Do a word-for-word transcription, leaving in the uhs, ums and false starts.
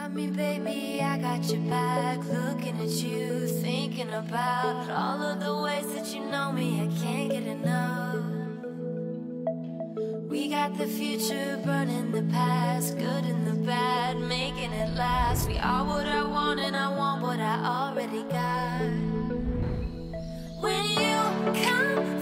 me, baby, I got your back. Looking at you, thinking about all of the ways that you know me. I can't get enough. We got the future burning the past, good and the bad, making it last. We are what I want and I want what I already got. When you come